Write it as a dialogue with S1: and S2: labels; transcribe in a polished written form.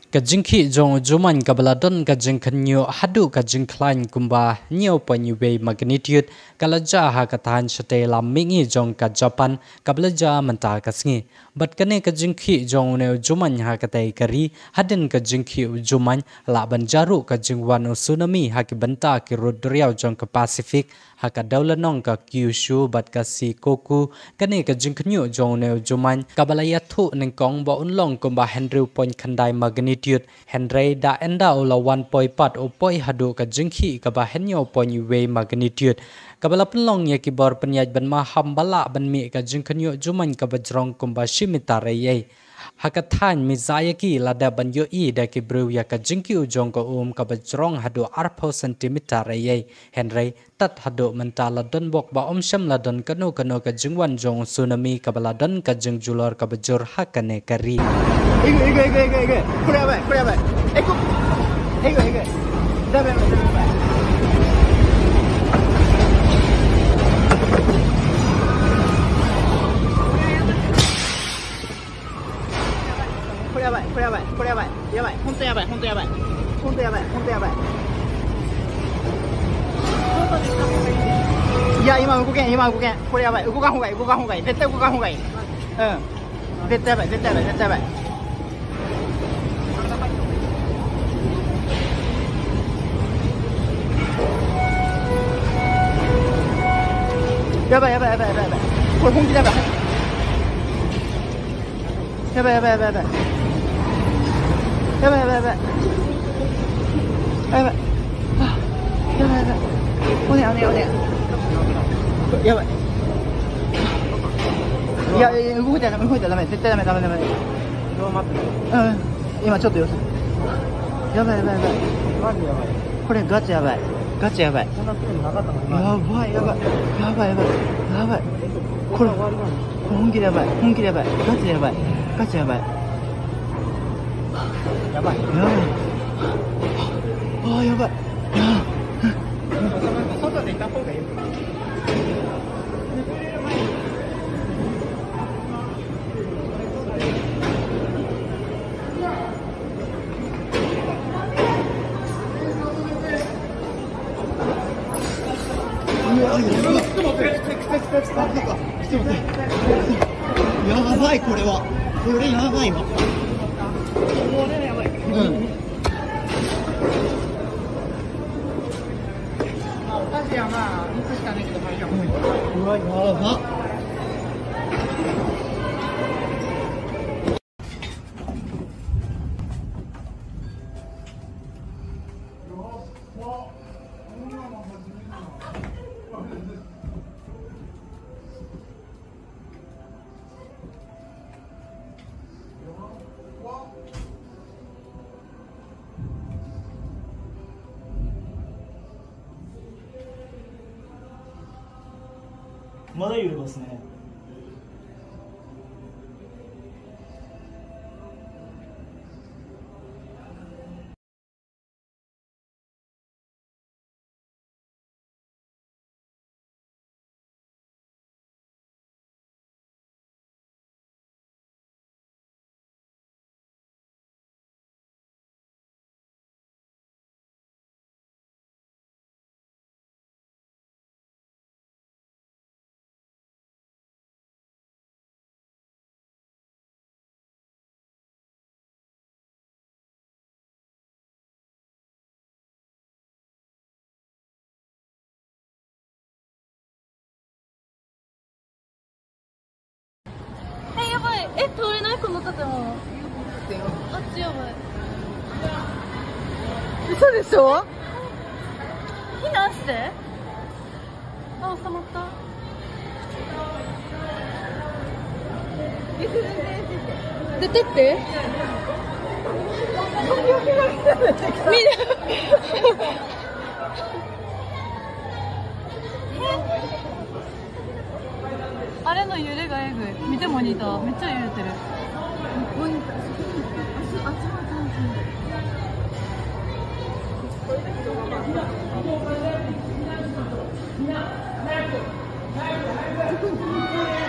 S1: Kajingki jong juman kabaladon kajing kanyo hadu kajing klain kumba nyo panyuwe magnitude kalaja ha katahan shate lamingi jong ka Japan kabalaja menta kasngi bat kane kajingki jong ne juman ha katai kari hadin kajingki juman laban jaru kajing wano tsunami ha ki benta ki rodriau jong ka Pacific ha ka daulanong ka Kyushu bat ka Shikoku kane kajing kanyo jong ne juman kabalaya thu neng kong ba unlong kumba Henry point khandai magnitude Henry da enda ola 1.4 o poi hadu ka jingki ka ba henyo poi we magnitude kabala penlong ya kibor penyaj ban ma hambala ban mi ka jingkanyo juman ka bajrong kumba shimitare ye hakathan mizayaki lada ban yo I da ki brew ya ka jingki ujong ka ka bajrong hadu arpo centimeter ye Henry tat hadu mentala don bok ba sham ladon kano ka jingwan jong tsunami kabala don ka jingjulor ka bajur hakane kari
S2: これやばいこれやばいえぐいダメこれやばい本当やばいいや今動けんこれやばい動かんほうがいい絶対動かんほうがいい絶対やばいやばいこれ本気だやばいこれおねやばいいや動いたらダメ絶対ダメ今ちょっと様子やばいこれガチやばいこれ本気でやばいガチでやばいやばい外でいた方がいいやばいこれやばいわ私はまあ3つしかないけど大丈夫うわやばまだ揺れますね。
S3: やばい通れないこの建物あっちやばい
S2: 嘘でしょ
S3: 避難して収まった出てってあれの揺れがえぐい見てモニターめっちゃ揺れてるモニターあ